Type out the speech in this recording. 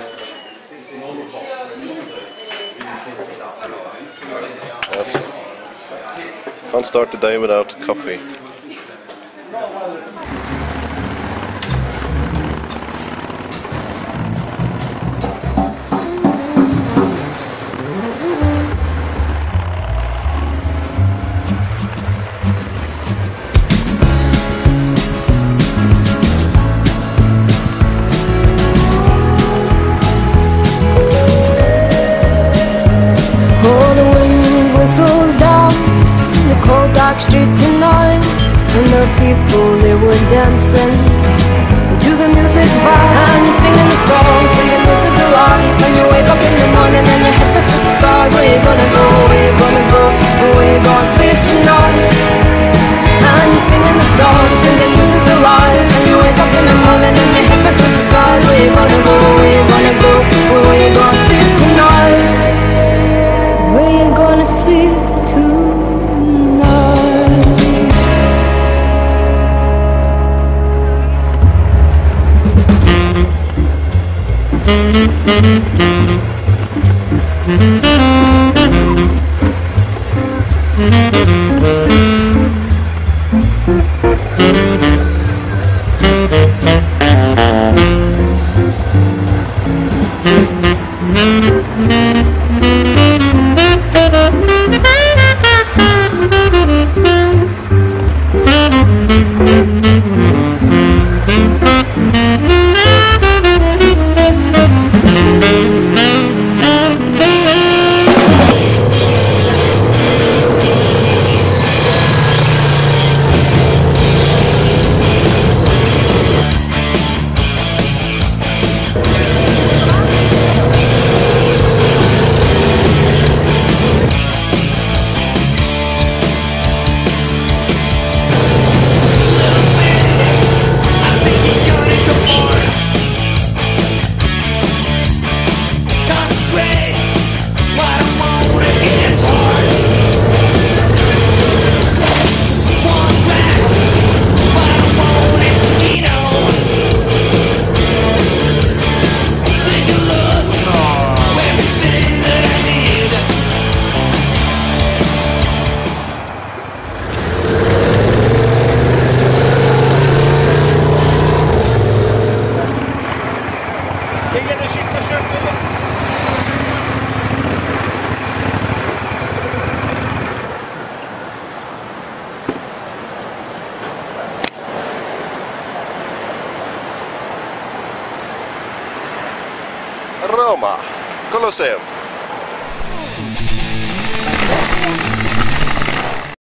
Can't start the day without coffee. Dark street tonight, and the people, they were dancing to the music vibe. And you're singing the song, singing this is a life. And you wake up in the morning and your head first with the stars. Where you gonna go, where you gonna go, and where you gonna sleep tonight. And you're singing the song, singing this is a life. And you wake up in the morning and your head first with the stars. Where you gonna go, where you gonna go, and where you gonna sleep tonight. Where you gonna sleep tonight. Roma, Colosseum.